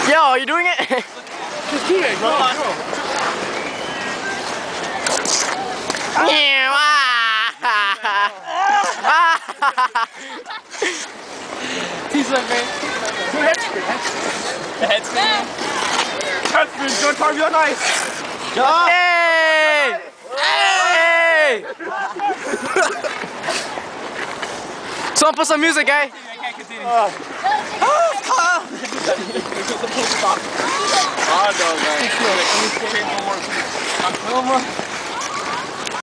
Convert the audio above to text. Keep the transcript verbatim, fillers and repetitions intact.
Yo, are you doing it? Just do it, go on. He's like, man. Do a head spin. The head spin. Head spin. Go time, you're nice. Hey! Hey! Someone put some music, eh? I can't continue. Uh. Oh, no, man. One more.